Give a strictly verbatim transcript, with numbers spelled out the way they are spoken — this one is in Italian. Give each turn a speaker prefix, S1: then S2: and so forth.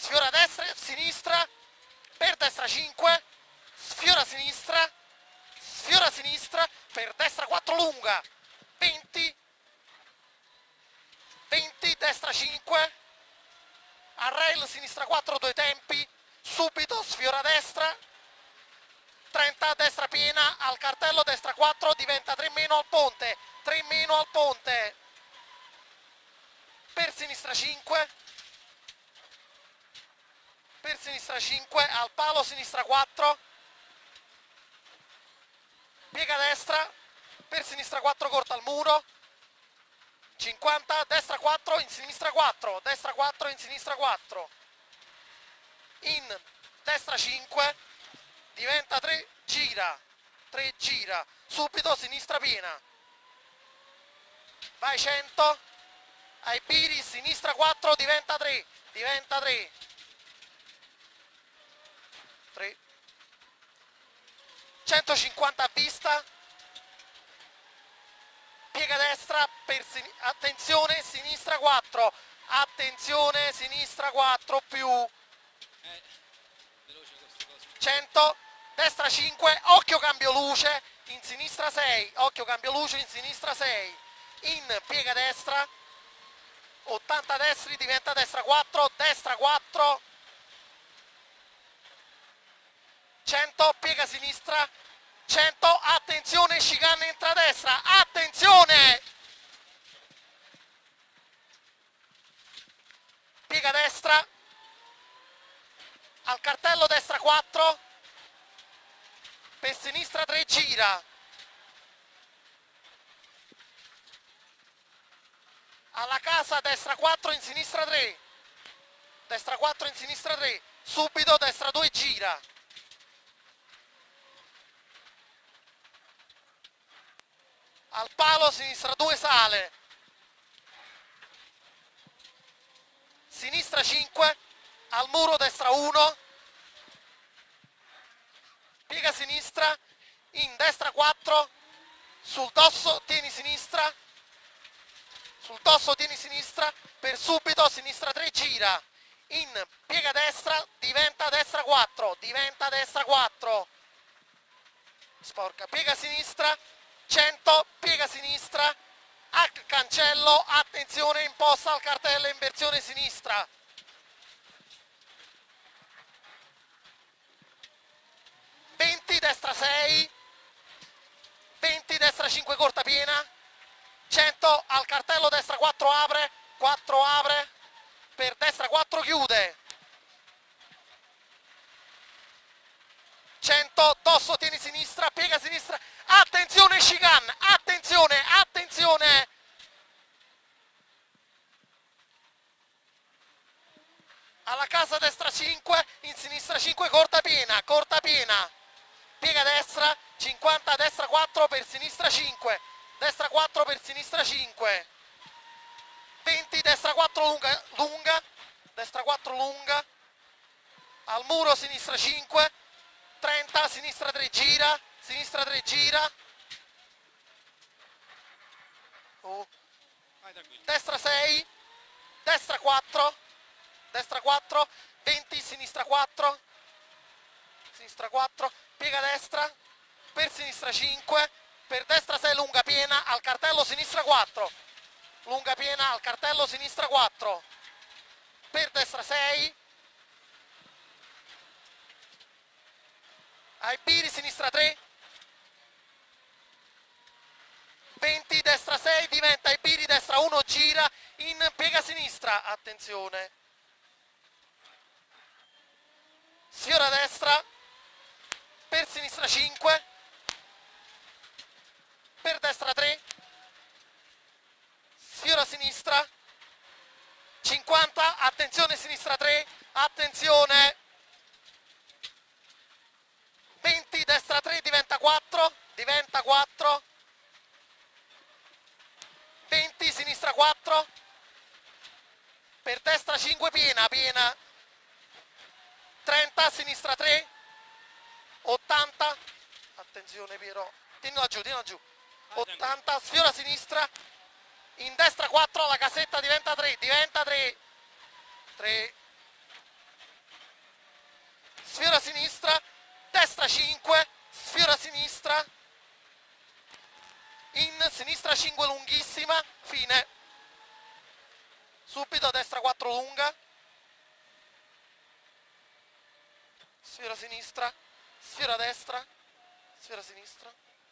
S1: sfiora destra, sinistra, per destra cinque, sfiora sinistra, sfiora sinistra, per destra quattro lunga, venti, venti, destra cinque, a rail sinistra quattro, due tempi, subito sfiora destra, trenta, destra piena, al cartello destra quattro, diventa tre meno al ponte, tre meno al ponte, per sinistra cinque, per sinistra cinque, al palo sinistra quattro, piega destra, per sinistra quattro corta al muro, cinquanta, destra quattro, in sinistra quattro, destra quattro, in sinistra quattro, in destra cinque, diventa tre, gira, tre gira, subito sinistra piena, vai cento, ai biri, sinistra quattro, diventa tre, diventa tre, tre, centocinquanta a vista, piega destra, per sin attenzione, sinistra quattro, attenzione, sinistra quattro più,
S2: Eh, veloce queste cose.
S1: cento, destra cinque, occhio cambio luce, in sinistra sei, occhio cambio luce, in sinistra sei, in piega destra, ottanta destri, diventa destra quattro, destra quattro, cento, piega sinistra, cento, attenzione, chicane entra a destra, attenzione, piega destra, al cartello destra quattro, per sinistra tre gira, alla casa destra quattro, in sinistra tre, destra quattro, in sinistra tre, subito destra due gira, al palo sinistra due sale, sinistra cinque, al muro destra uno, piega sinistra, in destra quattro, sul dosso tieni sinistra, sul dosso tieni sinistra, per subito sinistra tre gira, in piega destra, diventa destra quattro, diventa destra quattro, sporca, piega sinistra, cento, piega sinistra, a cancello, attenzione, imposta al cartello in versione sinistra, venti, destra sei, venti, destra cinque corta piena, cento, al cartello destra quattro apre, quattro apre, per destra quattro chiude, cento, dosso tieni sinistra, piega sinistra, attenzione chicane, attenzione, attenzione, alla casa destra cinque, in sinistra cinque, corta piena, corta piena, piega destra, cinquanta, destra quattro, per sinistra cinque, destra quattro, per sinistra cinque, venti, destra quattro lunga, lunga, destra quattro lunga, al muro sinistra cinque, trenta, sinistra tre gira, sinistra tre gira, oh.
S2: Vai tranquillo.
S1: Destra sei, destra quattro, destra quattro, venti, sinistra quattro, sinistra quattro, piega destra, per sinistra cinque, per destra sei lunga piena, al cartello sinistra quattro, lunga piena, al cartello sinistra quattro, per destra sei, ai biri sinistra tre, venti, destra sei, diventa ai biri destra uno, gira, in piega sinistra, attenzione, sfiora destra, per sinistra cinque, per destra tre, sfiora sinistra, cinquanta, attenzione sinistra tre, attenzione, venti, destra tre, diventa quattro, diventa quattro, venti, sinistra quattro, per destra cinque, piena, piena, trenta, sinistra tre, ottanta, attenzione Piero, tieni laggiù, tieni laggiù, ottanta, sfiora sinistra, in destra quattro, la casetta diventa tre, diventa tre, tre, sfiora sinistra, destra cinque, sfiora sinistra, in sinistra cinque lunghissima, fine. Subito destra quattro lunga, sfiora sinistra, sfiora destra, sfiora sinistra,